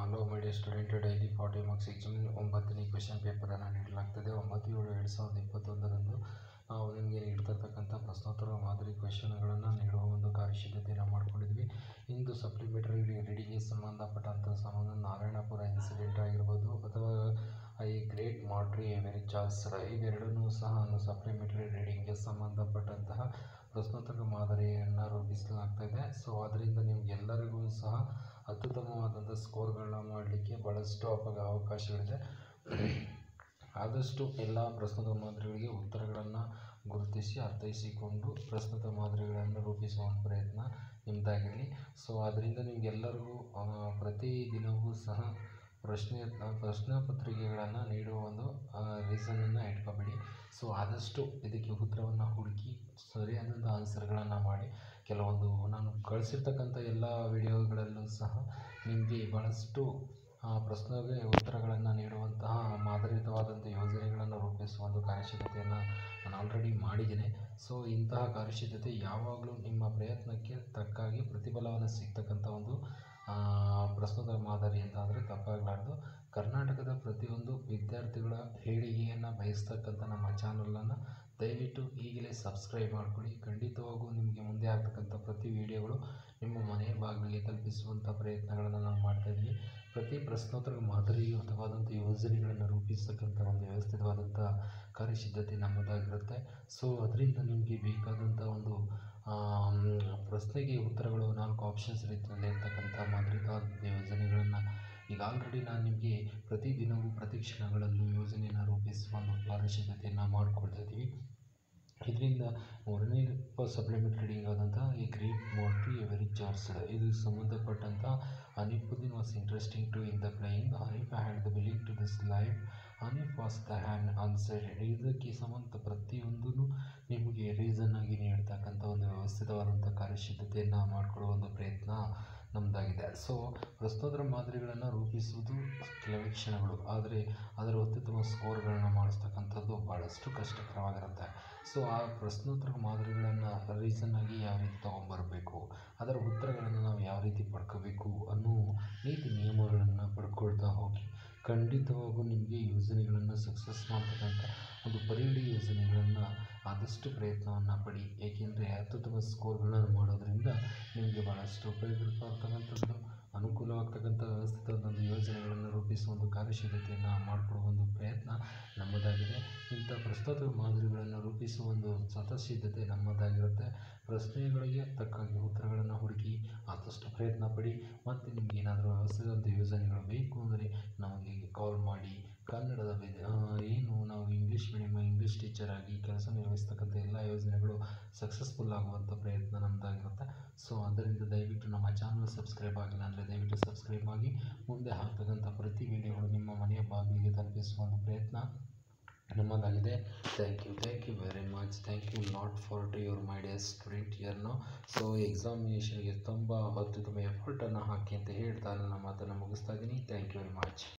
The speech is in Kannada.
Hello my dear student, daily 40 marks exam 9ನೇ ಕ್ವೆಶ್ಚನ್ ಪೇಪರನ್ನು ನೀಡಲಾಗ್ತದೆ. 9/7/2021 ನಾವು ನಿಮಗೆ ನೀಡ್ತಿರ್ತಕ್ಕಂಥ ಪ್ರಶ್ನೋತ್ತರ ಮಾದರಿ ಕ್ವೆಶ್ಚನ್ಗಳನ್ನು ನೀಡುವ ಒಂದು ಕಾರ್ಯಸಿದ್ಧತೆಯನ್ನು ಮಾಡ್ಕೊಂಡಿದ್ವಿ. ಇಂದು ಸಪ್ಲಿಮೆಂಟರಿ ರೀಡಿಂಗ್ಗೆ ಸಂಬಂಧಪಟ್ಟಂಥ ನಾರಾಯಣಪುರ ಇನ್ಸಿಡೆಂಟ್ ಆಗಿರ್ಬೋದು ಅಥವಾ ಐ ಗ್ರೇಟ್ ಮಾರ್ಟ್ರಿ ಎವೆರಿ ಚಾರ್ಲ್ಸ್ ಇವೆರಡನ್ನೂ ಸಹ ಸಪ್ಲಿಮೆಂಟರಿ ರೀಡಿಂಗ್ಗೆ ಸಂಬಂಧಪಟ್ಟಂತಹ ಪ್ರಶ್ನೋತ್ತರ ಮಾದರಿಯನ್ನು ರೂಪಿಸಲಾಗ್ತಾಯಿದೆ. ಸೊ ಅದರಿಂದ ನಿಮಗೆಲ್ಲರಿಗೂ ಸಹ ಅತ್ಯುತ್ತಮವಾದಂಥ ಸ್ಕೋರ್ಗಳನ್ನ ಮಾಡಲಿಕ್ಕೆ ಭಾಳಷ್ಟು ಅವಕಾಶಗಳಿದೆ. ಆದಷ್ಟು ಎಲ್ಲ ಪ್ರಶ್ನೋತ್ತರ ಮಾದರಿಗಳಿಗೆ ಉತ್ತರಗಳನ್ನು ಗುರುತಿಸಿ ಅರ್ಥೈಸಿಕೊಂಡು ಪ್ರಶ್ನೋತ್ತರ ಮಾದರಿಗಳನ್ನು ರೂಪಿಸುವ ಪ್ರಯತ್ನ ನಿಮ್ಮದಾಗಿರಲಿ. ಸೊ ಅದರಿಂದ ನಿಮಗೆಲ್ಲರಿಗೂ ಪ್ರತಿದಿನವೂ ಸಹ ಪ್ರಶ್ನೆ ಪತ್ರಿಕೆಗಳನ್ನು ನೀಡುವ ಒಂದು ರೀಸನನ್ನು ಇಟ್ಕೋಬೇಡಿ. ಸೊ ಆದಷ್ಟು ಇದಕ್ಕೆ ಉತ್ತರವನ್ನು ಹುಡುಕಿ ಸರಿಯಾದಂಥ ಆನ್ಸರ್ಗಳನ್ನು ಮಾಡಿ. ಕೆಲವೊಂದು ನಾನು ಕಳಿಸಿರ್ತಕ್ಕಂಥ ಎಲ್ಲ ವಿಡಿಯೋಗಳಲ್ಲೂ ಸಹ ನಿಮಗೆ ಭಾಳಷ್ಟು ಪ್ರಶ್ನೆಗೆ ಉತ್ತರಗಳನ್ನು ನೀಡುವಂತಹ ಮಾದರಿಯುತವಾದಂಥ ಯೋಜನೆಗಳನ್ನು ರೂಪಿಸುವ ಒಂದು ಕಾರ್ಯಸಿದ್ಧತೆಯನ್ನು ನಾನು ಆಲ್ರೆಡಿ ಮಾಡಿದ್ದೀನಿ. ಸೊ ಇಂತಹ ಕಾರ್ಯಸಿದ್ಧತೆ ಯಾವಾಗಲೂ ನಿಮ್ಮ ಪ್ರಯತ್ನಕ್ಕೆ ತಕ್ಕಾಗಿ ಪ್ರತಿಫಲವನ್ನು ಸಿಗ್ತಕ್ಕಂಥ ಒಂದು ಪ್ರಶ್ನೋತ್ತರ ಮಾದರಿ ಅಂತ ಅಂದರೆ ತಪ್ಪಾಗಲಾರ್ದು. ಕರ್ನಾಟಕದ ಪ್ರತಿಯೊಂದು ವಿದ್ಯಾರ್ಥಿಗಳ ಏಳಿಗೆಯನ್ನು ಬಯಸ್ತಕ್ಕಂಥ ನಮ್ಮ ಚಾನಲನ್ನು ದಯವಿಟ್ಟು ಈಗಲೇ ಸಬ್ಸ್ಕ್ರೈಬ್ ಮಾಡ್ಕೊಳ್ಳಿ. ಖಂಡಿತವಾಗೂ ನಿಮಗೆ ಮುಂದೆ ಆಗ್ತಕ್ಕಂಥ ಪ್ರತಿ ವಿಡಿಯೋಗಳು ನಿಮ್ಮ ಮನೆಯ ಬಾಗಿಲಿಗೆ ತಲುಪಿಸುವಂಥ ಪ್ರಯತ್ನಗಳನ್ನು ನಾವು ಮಾಡ್ತಾಯಿದ್ವಿ. ಪ್ರತಿ ಪ್ರಶ್ನೋತ್ತರ ಮಾದರಿಯುತವಾದಂಥ ಯೋಜನೆಗಳನ್ನು ರೂಪಿಸ್ತಕ್ಕಂಥ ಒಂದು ವ್ಯವಸ್ಥಿತವಾದಂಥ ಕಾರ್ಯಸಿದ್ಧತೆ ನಮ್ಮದಾಗಿರುತ್ತೆ. ಸೊ ಅದರಿಂದ ನಿಮಗೆ ಬೇಕಾದಂಥ ಒಂದು ಪ್ರಶ್ನೆಗೆ ಉತ್ತರಗಳು 4 ಆಪ್ಷನ್ಸ್ ರೀತಿಯಲ್ಲಿ ಇರ್ತಕ್ಕಂಥ ಮಾದರಿಯುತವಾದಂಥ ಯೋಜನೆಗಳನ್ನು ಈಗ ಆಲ್ರೆಡಿ ನಾನು ನಿಮಗೆ ಪ್ರತಿದಿನವೂ ಪ್ರತಿ ಕ್ಷಣಗಳಲ್ಲೂ ಯೋಜನೆಯನ್ನು ರೂಪಿಸುವ ಒಂದು ಕಾರ್ಯಸಿದ್ಧತೆಯನ್ನು ಮಾಡಿಕೊಳ್ತಾಯಿದ್ದೀವಿ. ಇದರಿಂದ 3ನೇ ಸಪ್ಲಿಮೆಂಟರಿ ರೀಡಿಂಗ್ ಆದಂಥ ಈ ಗ್ರೇಟ್ ಮಾರ್ಟ್ರಿ ಎವೆರಿ ಚಾರ್ಲ್ಸ್ ಇದಕ್ಕೆ ಸಂಬಂಧಪಟ್ಟಂಥ Hanifuddin was interesting to in the playing Hanif had the billing to this life Hanif was the ಹ್ಯಾನ್ ಆನ್ಸರ್. ಇದಕ್ಕೆ ಸಂಬಂಧ ಪ್ರತಿಯೊಂದೂ ನಿಮಗೆ ರೀಸನ್ ಆಗಿ ನೀಡ್ತಕ್ಕಂಥ ಒಂದು ವ್ಯವಸ್ಥಿತವಾದಂಥ ಕಾರ್ಯಸಿದ್ಧತೆಯನ್ನು ಮಾಡಿಕೊಡುವ ಒಂದು ಪ್ರಯತ್ನ ನಮ್ಮದಾಗಿದೆ. ಸೊ ಪ್ರಶ್ನೋತ್ತರ ಮಾದರಿಗಳನ್ನು ರೂಪಿಸುವುದು ಕೆಲವೇ ಕ್ಷಣಗಳು, ಆದರೆ ಅದರ ಅತ್ಯುತ್ತಮ ಸ್ಕೋರ್ಗಳನ್ನು ಮಾಡಿಸ್ತಕ್ಕಂಥದ್ದು ಭಾಳಷ್ಟು ಕಷ್ಟಕರವಾಗಿರುತ್ತೆ. ಸೊ ಆ ಪ್ರಶ್ನೋತ್ತರ ಮಾದರಿಗಳನ್ನು ರೀಸನ್ನಾಗಿ ಯಾವ ರೀತಿ ತೊಗೊಂಬರಬೇಕು, ಅದರ ಉತ್ತರಗಳನ್ನು ನಾವು ಯಾವ ರೀತಿ ಪಡ್ಕೋಬೇಕು ಅನ್ನೋ ನೀತಿ ನಿಯಮಗಳನ್ನು ಪಡ್ಕೊಳ್ತಾ ಹೋಗಿ ಖಂಡಿತವಾಗೂ ನಿಮಗೆ ಯೋಜನೆಗಳನ್ನು ಸಕ್ಸಸ್ ಮಾಡ್ತಕ್ಕಂಥ ಒಂದು ಪರಿಣಿ ಯೋಜನೆಗಳನ್ನು ಆದಷ್ಟು ಪ್ರಯತ್ನವನ್ನು ಪಡಿ. ಏಕೆಂದರೆ ಅತ್ಯುತ್ತಮ ಸ್ಕೋರ್ಗಳನ್ನು ಮಾಡೋದರಿಂದ ನಿಮಗೆ ಭಾಳಷ್ಟು ಉಪಯೋಗವಾಗ್ತಕ್ಕಂಥದ್ದು ಅನುಕೂಲವಾಗ್ತಕ್ಕಂಥ ವ್ಯವಸ್ಥಿತವಾದ ಯೋಜನೆಗಳನ್ನು ರೂಪಿಸುವ ಒಂದು ಕಾರ್ಯಸಿದ್ಧತೆಯನ್ನು ಮಾಡಿಕೊಡುವ ಒಂದು ಪ್ರಯತ್ನ ನಮ್ಮದಾಗಿದೆ. ಇಂಥ ಪ್ರಶ್ನೋತ್ತರ ಮಾದರಿಗಳನ್ನು ರೂಪಿಸುವ ಒಂದು ಸ್ವತಃಸಿದ್ಧತೆ ನಮ್ಮದಾಗಿರುತ್ತೆ. ಪ್ರಶ್ನೆಗಳಿಗೆ ತಕ್ಕಾಗಿ ಉತ್ತರಗಳನ್ನು ಹುಡುಕಿ ಆದಷ್ಟು ಪ್ರಯತ್ನ ಪಡಿ. ಮತ್ತು ನಿಮ್ಗೆ ಏನಾದರೂ ವ್ಯವಸ್ಥಿತವಾದ ಯೋಜನೆಗಳು ಬೇಕು ಅಂದರೆ ನಮಗೆ ಕಾಲ್ ಮಾಡಿ. ಕನ್ನಡದ ಏನು ನಾವು ಇಂಗ್ಲೀಷ್ ಟೀಚರ್ ಆಗಿ ಕೆಲಸ ನಿರ್ವಹಿಸ್ತಕ್ಕಂಥ ಎಲ್ಲ ಯೋಜನೆಗಳು ಸಕ್ಸಸ್ಫುಲ್ ಆಗುವಂಥ ಪ್ರಯತ್ನ ನಮ್ಮದಾಗಿರುತ್ತೆ. ಸೊ ಆದ್ದರಿಂದ ದಯವಿಟ್ಟು ನಮ್ಮ ಚಾನಲ್ ಸಬ್ಸ್ಕ್ರೈಬ್ ಆಗಿಲ್ಲ ಅಂದರೆ ದಯವಿಟ್ಟು ಸಬ್ಸ್ಕ್ರೈಬ್ ಆಗಿ. ಮುಂದೆ ಹಾಕ್ತಕ್ಕಂಥ ಪ್ರತಿ ವಿಡಿಯೋಗಳು ನಿಮ್ಮ ಮನೆಯ ಬಾಗಿಲಿಗೆ ತಲುಪಿಸುವ ಒಂದು ಪ್ರಯತ್ನ ನಮ್ಮದಾಗಿದೆ. Thank you very much. Thank you lot for to your my dear student ಇಯರ್ನು. ಸೊ ಎಕ್ಸಾಮಿನೇಷನ್ಗೆ ತುಂಬ ಅತ್ಯುತ್ತಮ ಎಫರ್ಟನ್ನು ಹಾಕಿ ಅಂತ ಹೇಳ್ತಾ ನನ್ನ ಮಾತನ್ನು ಮುಗಿಸ್ತಾ ಇದ್ದೀನಿ. Thank you very much.